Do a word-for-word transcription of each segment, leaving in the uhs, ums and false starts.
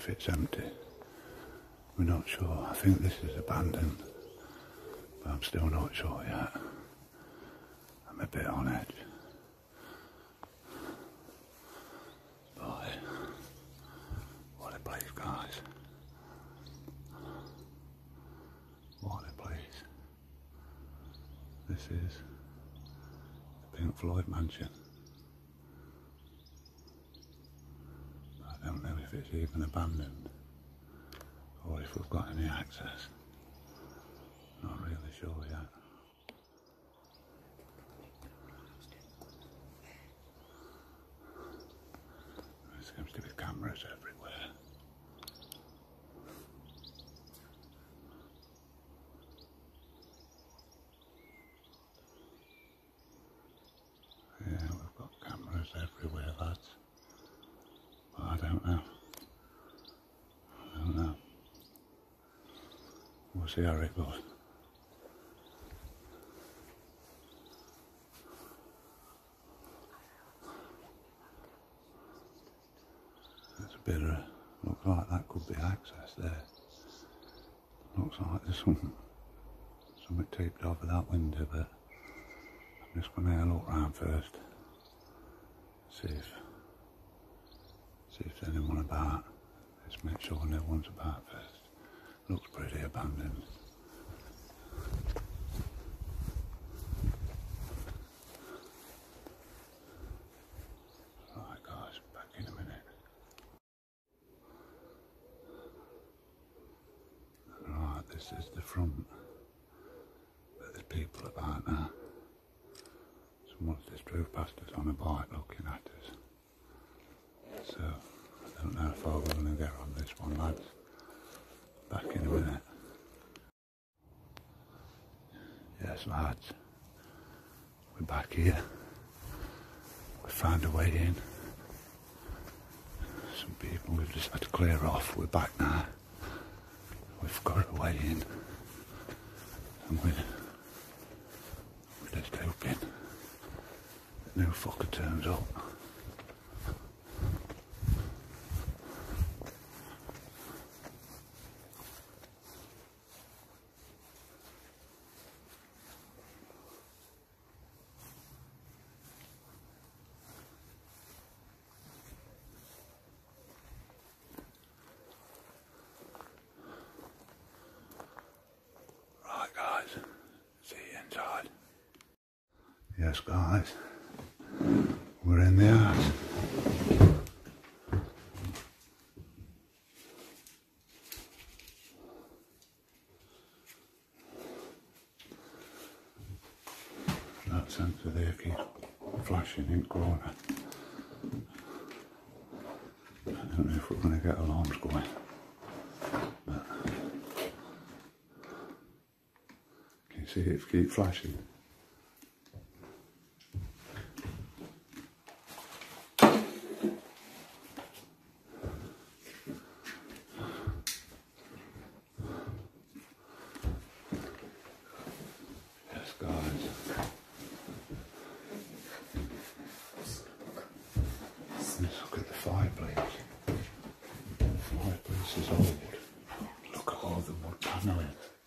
if it's empty. We're not sure. I think this is abandoned, but I'm still not sure yet. I'm a bit on edge. Boy, what a place, guys. What a place. This is the Pink Floyd mansion. I don't know if it's even abandoned or if we've got any access. Not really sure yet. There seems to be cameras everywhere. Yeah, we've got cameras everywhere, lads. But I don't know. I don't know. We'll see how it goes. There's a bit of, looks like that could be access there. Looks like there's some, something taped over that window, but I'm just going to have a look round first. See if, see if there's anyone about. Just make sure no one's about first. Looks pretty abandoned. Right guys, back in a minute. Right, this is the front. But there's people about now. Someone's just drove past us on a bike looking at us. So, I don't know how far we're going to get on this one, lads. Back in a minute. Yes, lads. We're back here. We found a way in. Some people we've just had to clear off. We're back now. We've got a way in. And we're, we're just hoping that no fucker turns up. Yes guys, we're in the house. That sensor there keeps flashing in corner. I don't know if we're going to get alarms going, but can you see it keep flashing? This is old. Look at all the wood paneling.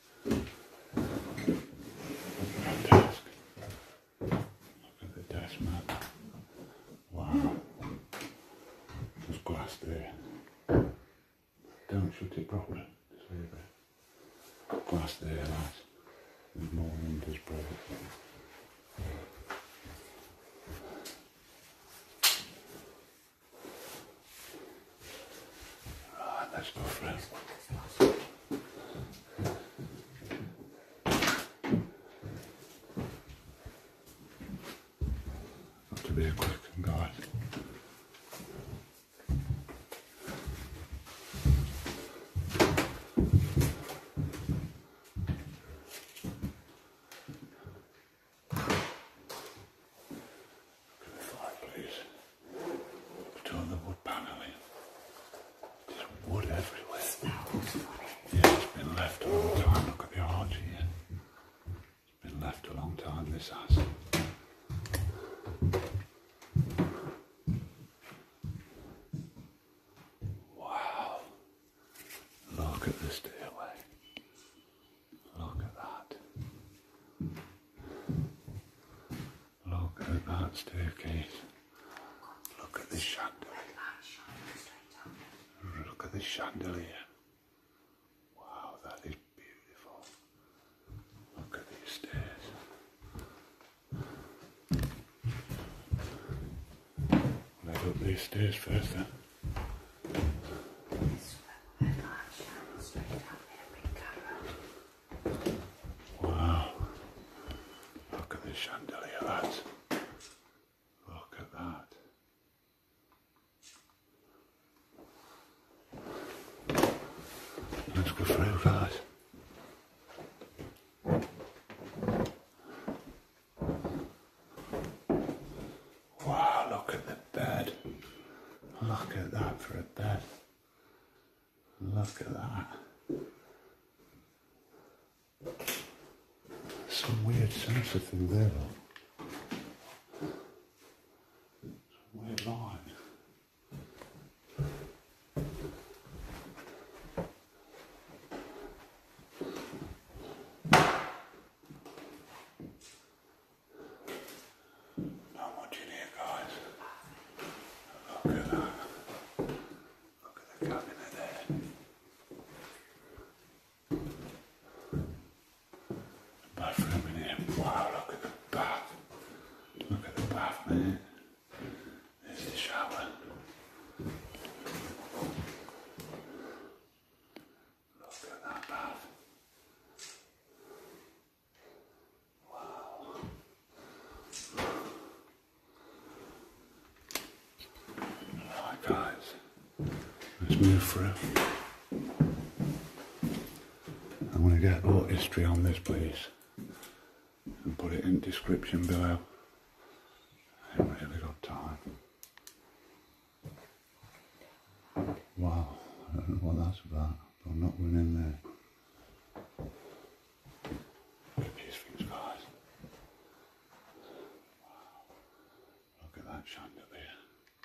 Desk. Look at the desk, man. Wow. There's glass there. Don't shut it properly. Just leave it. Glass there, lads. There's more windows broke. Let's go for it. Got to be a quick one, guys. Look at the fireplace. Look at the wood paneling. Wood everywhere. Yeah, it's been left a long time. Look at the arch here. It's been left a long time, this has. Wow. Look at the stairway. Look at that. Look at that staircase. Look at this chandelier. Look at this chandelier. Wow, that is beautiful. Look at these stairs. Let's up these stairs first then. Wow. Look at this chandelier, lads. Look at that. Let's go through, guys. Wow, look at the bed. Look at that for a bed. Look at that. Some weird sensor thing there, though. Some weird line. Not much in here, guys. Look at that. Look at the cabinet there. Bathroom in here. Wow, look at the bath. Look at the bath, man. There's the shower. Look at that bath. Wow. Right, guys. Let's move through. I'm going to get art history on this place and put it in description below. I haven't really got time. Wow, I don't know what that's about, but I'm not going in there. Look at these things, guys. Wow, look at that chandelier.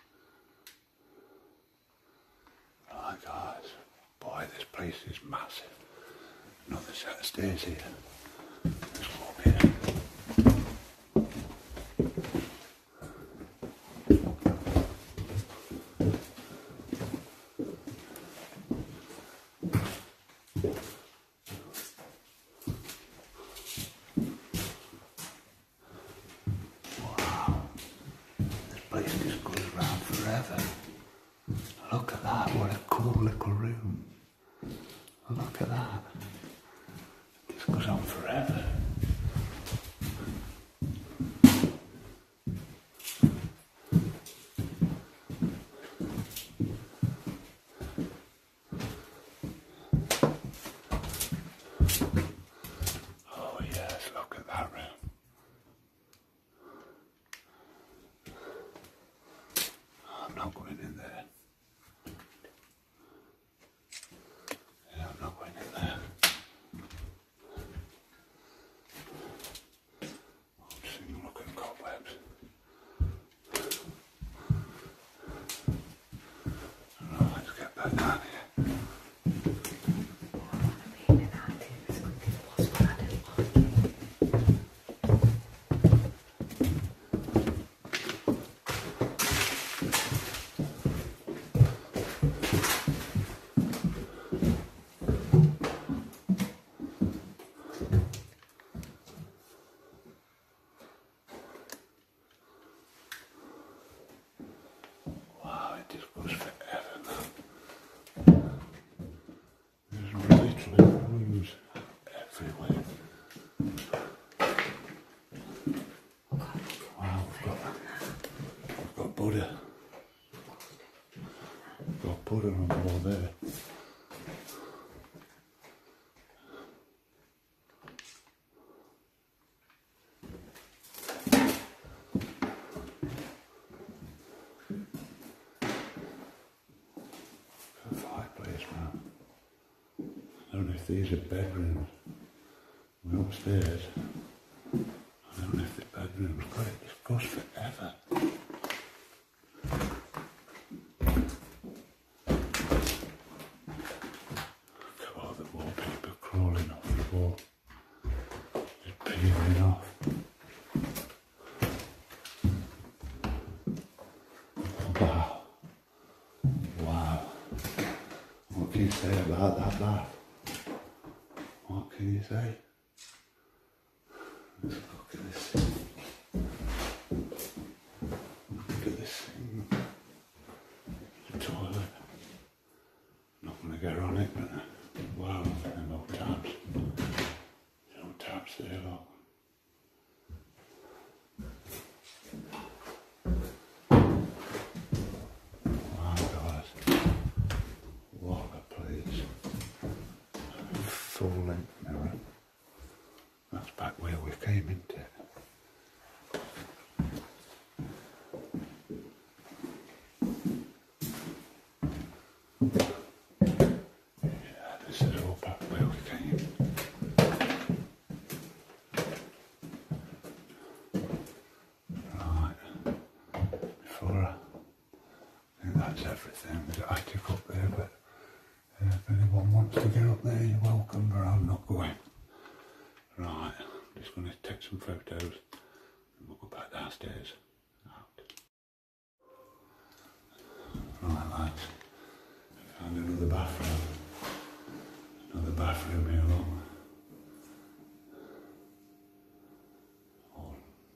Right, guys. Boy, this place is massive. Another set of stairs here. Let's go up here. Wow. This place just goes around forever. Look at that, what a cool little room. Look at that. This goes on forever. Oh yes, look at that room. I'm not going in there. Yeah, I'm not going in there. I'm just going to look at the cobwebs. Right, let's get back down here. Wow, it just goes forever now. There's literally rooms everywhere. Wow, we've got, we've got Buddha. We've got Buddha on the wall there. A fireplace, man. I don't know if these are bedrooms. We're upstairs. I don't know if they're bedrooms, but it just goes forever. Look at What can you say about that bath? What can you say? Let's look at this thing. Look at this thing. The toilet. Not going to get on it, but wow, there are no taps. No taps there, look. Wow, guys. What a place. Full length mirror. That's back where we came into it. Yeah, this is all back where we came. Right. Before I, I think that's everything. There's an attic up there, but uh, if anyone wants to get up there, you're welcome, but I'm not going. Right, I'm just going to take some photos and we'll go back downstairs. Out. Right, lads, found another bathroom. Another bathroom here, look. Oh,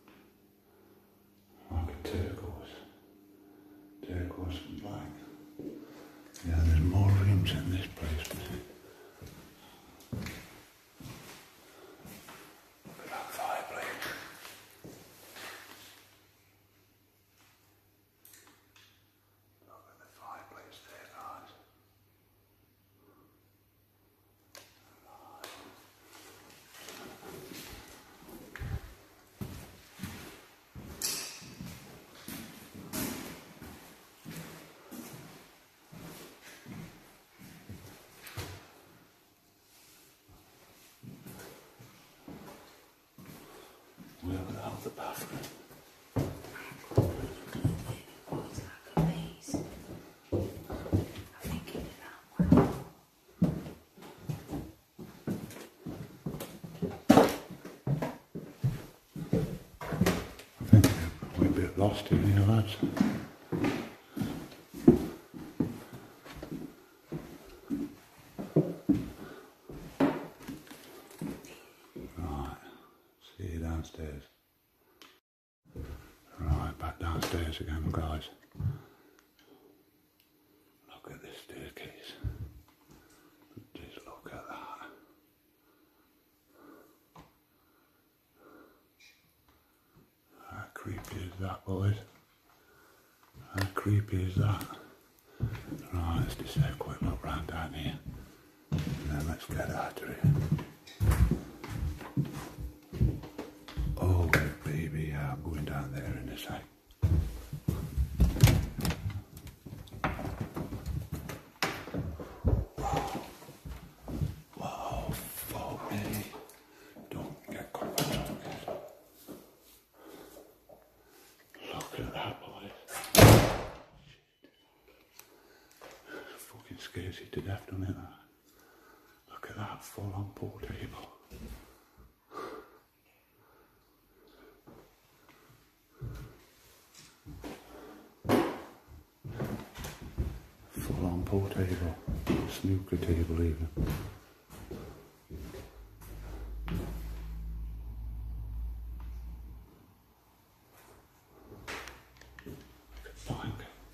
like a turquoise. Turquoise and black. Yeah, there's more rooms in this place, but the bathroom. I think we're a bit lost in here, lads. Right, see you downstairs. Right, back downstairs again, guys. Look at this staircase. Just look at that. How creepy is that, boys? How creepy is that? Right, let's just have a quick look round down here. And then let's get out of here. Oh, baby, yeah, I'm going down there in a sec. Wow, fuck me. Don't get caught on it. Look at that, boys. Fucking scares you to death, doesn't it? Look at that full-on pool table. Full-on pool table, snooker table even. Fine.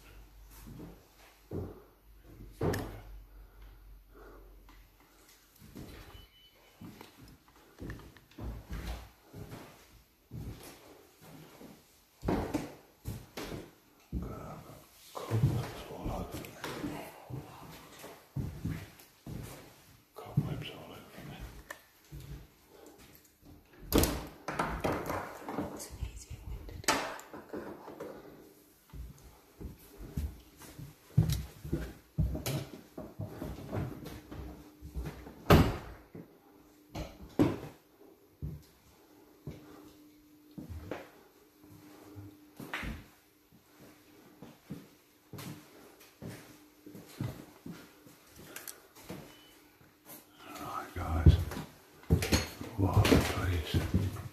What a place.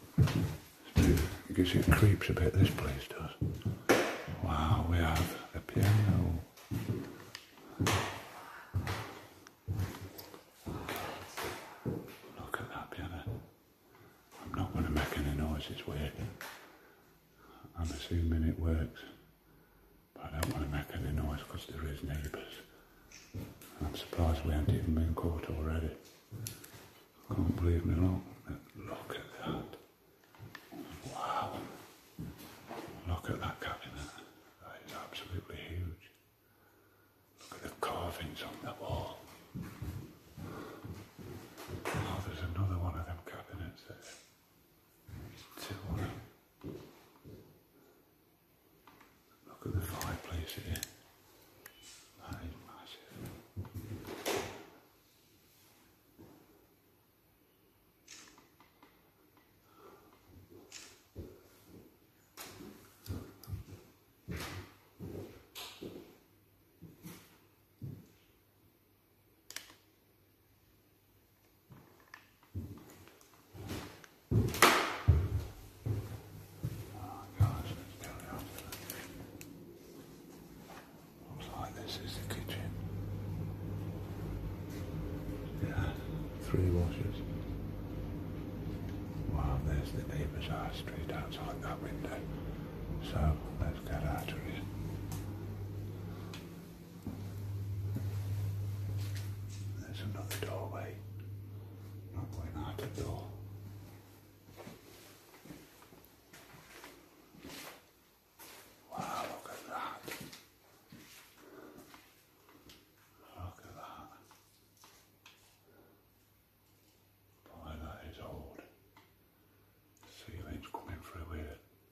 It gives you creeps a bit, this place does. Wow, we have a piano. it's weird. I'm assuming it works, but I don't want to make any noise because there is neighbours. I'm surprised we haven't even been caught already. I can't believe me, look. Look at that. Wow. Look at that cabinet. That is absolutely huge. Look at the carvings on the wall. Oh, there's another one of them cabinets there. Two of them. Look at the fireplace here. That is massive. Three washers. Wow, there's the neighbour's house straight outside that window. So let's get out of here. There's another doorway. Not going out the door. Wow, look at that. Look at that. Boy, that is old. Ceiling's coming through here.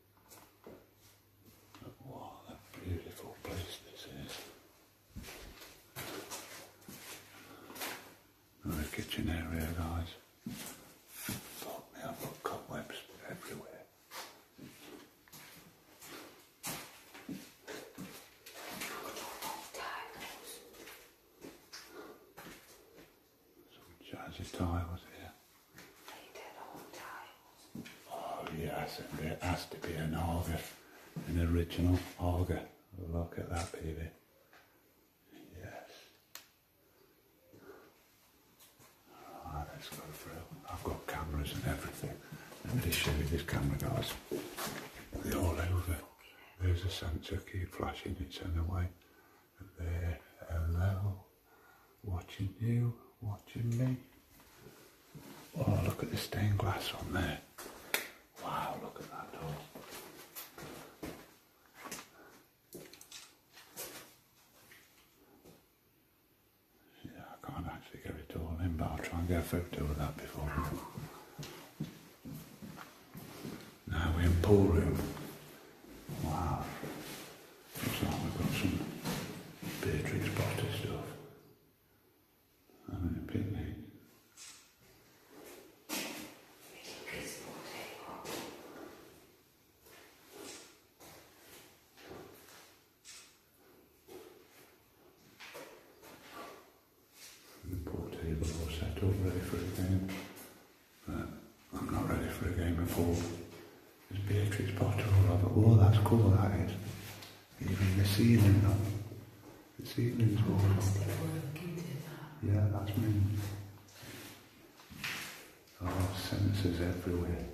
But what a beautiful place this is. Another kitchen area, guys. Fuck me, I've got cobwebs everywhere. Jazzy tiles here. Oh yes, and it has to be an auger, an original auger. Look at that, baby. Yes. Alright, let's go through. I've got cameras and everything. Let me just show you this camera, guys. They're all over. There's a sensor, keep flashing its own away. There, hello. Watching you. Watching me. Oh, look at the stained glass on there. Wow, look at that door. Yeah, I can't actually get it all in, but I'll try and get a photo of that before. Now we're in pool room. Wow. Looks like we've got some Beatrix Potter stuff. And a picnic. The pool table all set up, ready for a game. But I'm not ready for a game of pool. There's Beatrix Potter all over. Oh, that's cool, that is. Even the ceiling, though. The ceiling's all up. Yeah, that's me. Oh, sensors everywhere.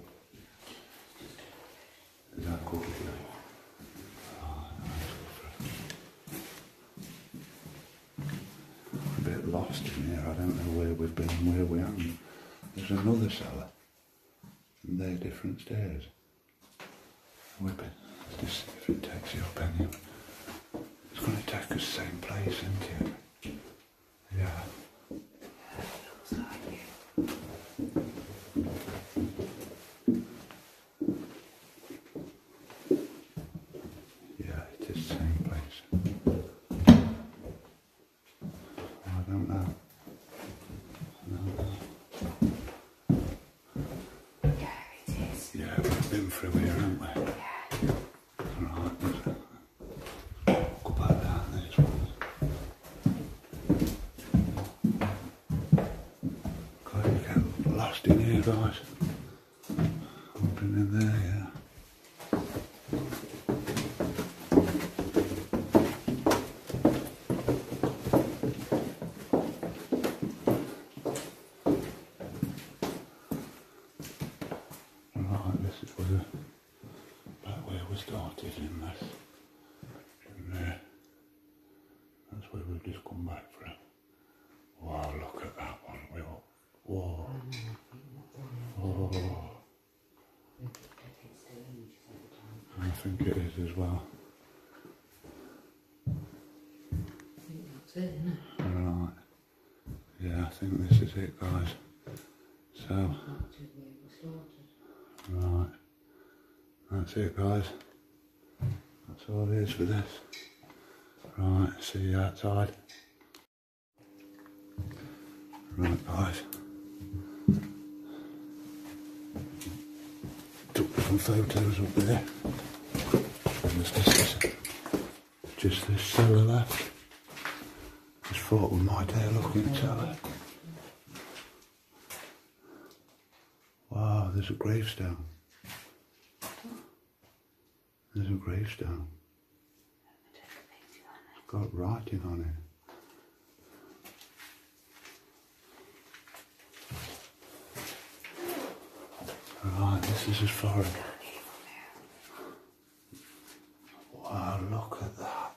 Is that cool? Oh, nice. A bit lost in here. I don't know where we've been and where we haven't. There's another cellar. And they're different stairs. We've been. Let's see if it takes you up anyway. It's going to take us the same place, isn't it? Yeah. Yeah, it is the same place. I don't know. I don't know. Yeah, it is. Yeah, we've been through here, haven't we? Yeah. Alright, go back down this one. God, you get lost in here, guys. Open in there, yeah. Right, this is where where we've just come back from. Wow, look at that one. We all, whoa. Oh. I think it is as well. I think that's it, isn't it? Right. Yeah, I think this is it, guys. So, right. That's it, guys. That's all it is for this. Right, see you outside. Right, guys. Took some photos up there. And there's just this, just this cellar left. Just thought we might have a look in the cellar. Wow, there's a gravestone. There's a gravestone. It's got writing on it. Right, this is as far as... Wow, look at that.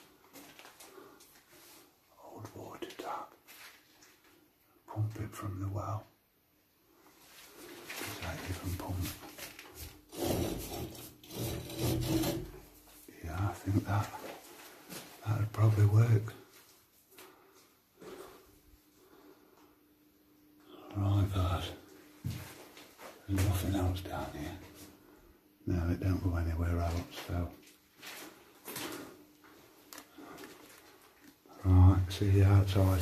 Old water tap. Pump it from the well. Does that even pump? Yeah, I think that that would probably work. Right, guys. There's nothing else down here. No, it don't go anywhere else, so. Right, see you outside.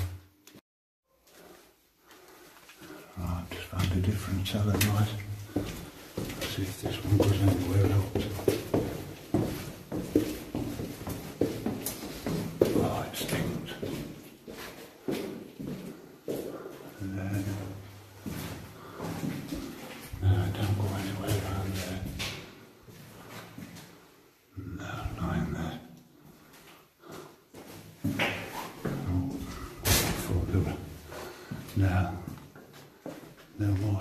Right, I've just found a different cellar, guys. Let's see if this one goes anywhere else. Oh, it stinks. And then, no, don't go anywhere around there. No, not in there. Oh, I thought there were. No, no more.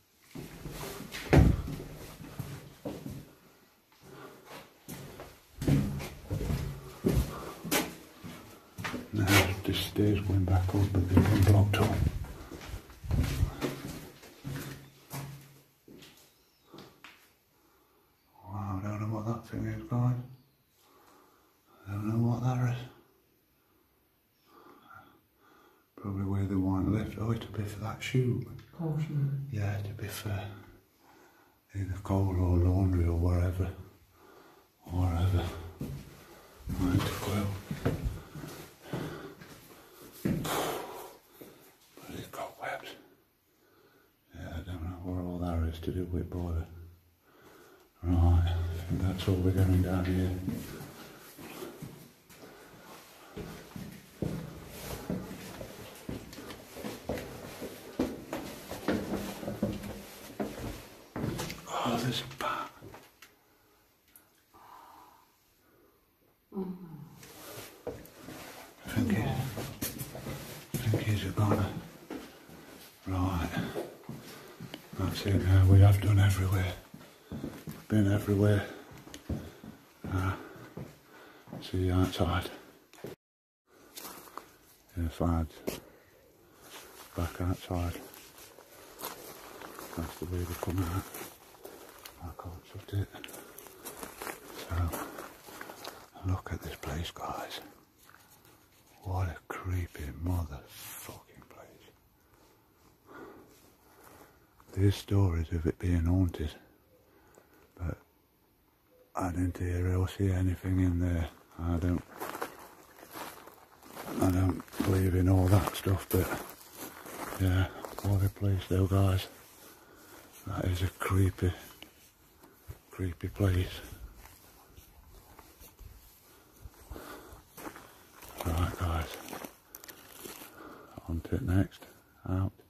Now the stairs going back up, but they've been blocked up. Wow, I don't know what that thing is, guys. I don't know what that is. Probably where they want left. Oh, it'll be for that shoot. Coal shoot. Yeah, it'll be for either coal or laundry or wherever. Wherever. Right, to go. But it's got webs. Yeah, I don't know what all that is to do with border. Right, I think that's all we're going down here. Oh, there's a bat. I think he's, I think he's a goner. Right. That's it now. We have done everywhere. Been everywhere. Uh, see you outside. Yes, lads. Back outside. That's the way they come out. I can't shut it. So, look at this place, guys. What a creepy motherfucking place. There's stories of it being haunted, but I didn't hear or see anything in there. I don't, I don't believe in all that stuff, but yeah, what a place though, guys. That is a creepy, creepy place. Right, guys, on to it next. Out.